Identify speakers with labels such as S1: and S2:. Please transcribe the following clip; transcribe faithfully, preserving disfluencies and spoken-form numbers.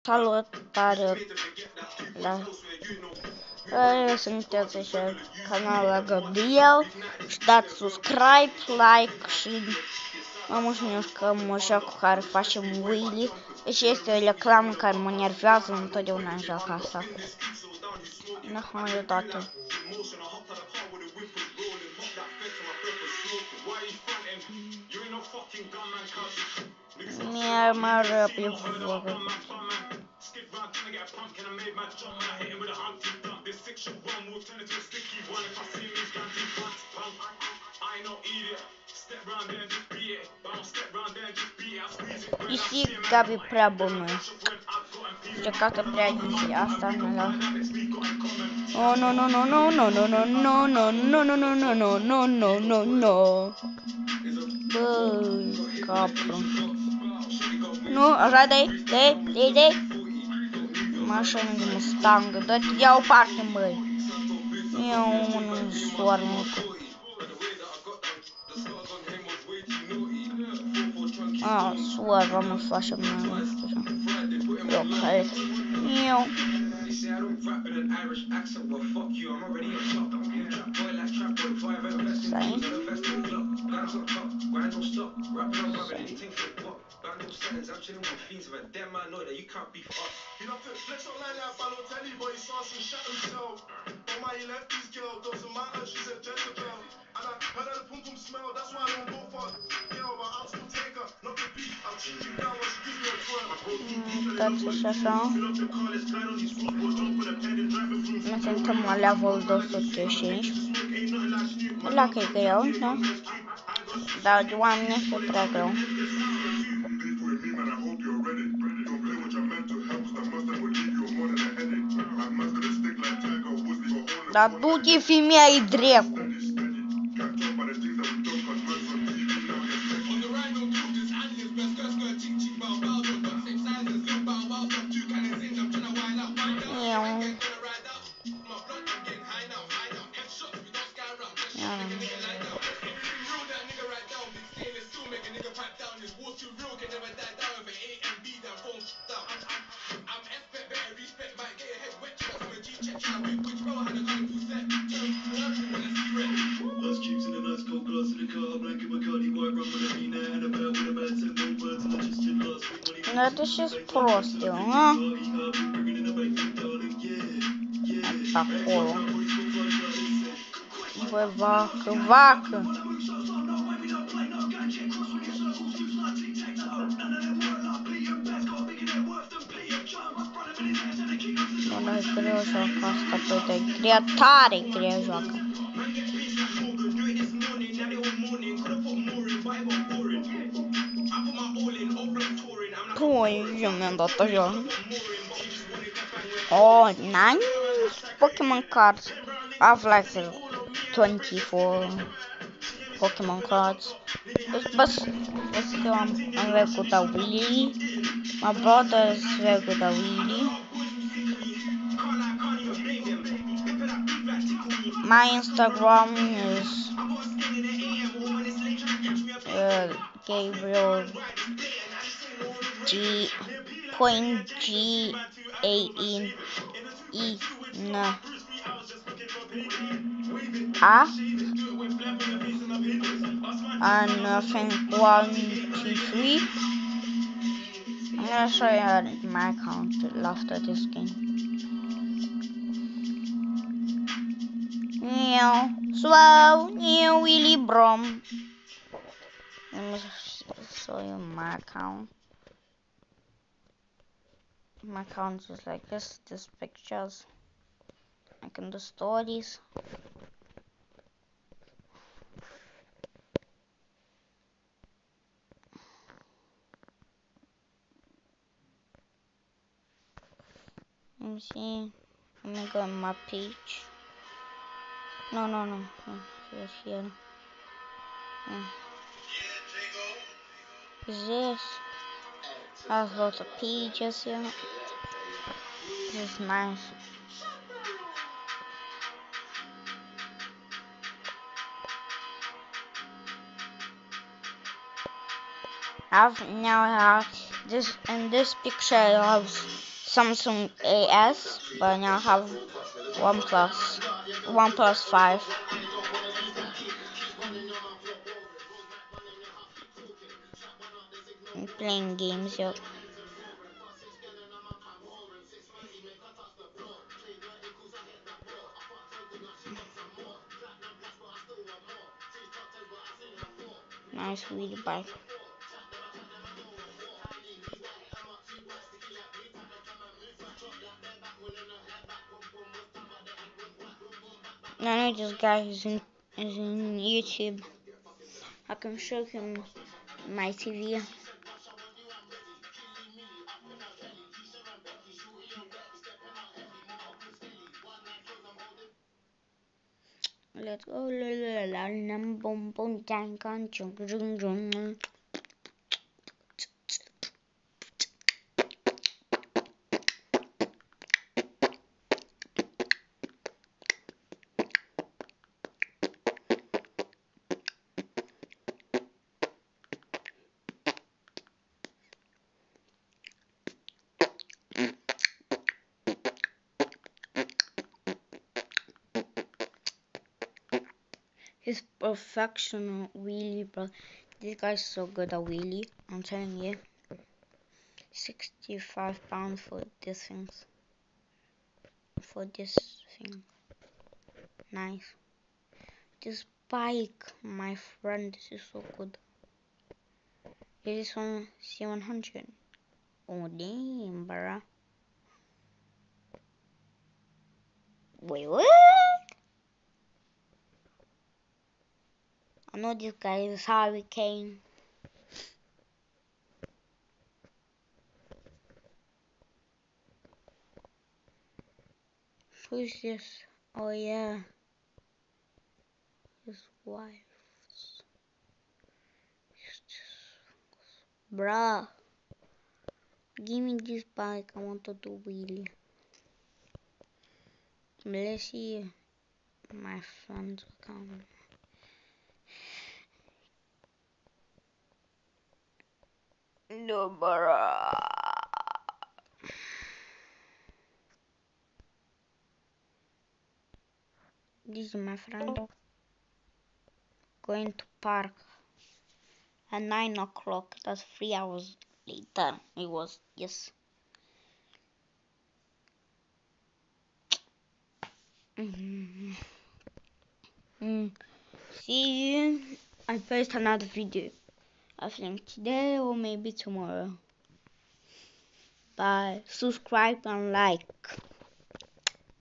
S1: Salutare la uh, sunteți așa canalul Gabriel și dați subscribe, like și mă mulțumim așa cu care facem Willy. Deci este o reclamă care mă nervează întotdeauna în joaca asta. Nahmăiutate. Mi-ar mă răpi voră. You see, Gabi prea bună. Jocată prea easy, asta nu la. Oh no no no no no no no no no no no no no no no no no. Bă, capru. Nu, așa de, de, de, de. Mașină de Mustang, dă-te, ia o parte, băi. E un soarnic. Ah, suar, vamos face mai eu cred. Eu. Stai. Uitați și așa. Ne suntem la level două sute cinci. La că e greu, da? Dar de oameni este prea greu. Dar du-te, femeia-i dracu! Это сейчас просто, а? Такое. Ой, вака, вака. Ora greu joacă asta, pe de grea, tare grea joacă. Păi, eu mi-am dat așa. Oh, nice Pokemon cards. I've like twenty-four Pokemon cards. But, but um, I'm very good at Willy. My brother is very good at Willy. My Instagram is uh, Gabriel G point G A N E N A and I think one two three. I'm gonna show you my account after this game. Meow, slow, meow, Willy Brom. Let me show you my account. My account is like this. This pictures. I can do stories. Let me see. Let me go on my page. No, no, no. Here's here. Yeah. Is this? I have lots of pages here. This is nice. I've now have this in this picture I have Samsung A S, but now I have OnePlus, OnePlus five. I'm playing games, yo. Nice wheelie bike. I know this guy is in, is in YouTube. I can show him my T V. Let's go, la la la la, boom boom, dang, dang, chung, chung, chung. He's perfectional wheelie, bro. This guy's so good at wheelie. I'm telling you. sixty-five pounds for this thing. For this thing. Nice. This bike, my friend, this is so good. This is on C one hundred. Oh damn, bruh. Wait, what? I know this guy is Hurricane. Who's this? Oh yeah. His wife. Bruh. Give me this bike. I want to do wheelie. Let's see my friend's account. No, bruh. This is my friend. Going to park at nine o'clock. That's three hours later. It was, yes. Mm-hmm. Mm. See you. I post another video. I think today or maybe tomorrow. Bye. Subscribe and like.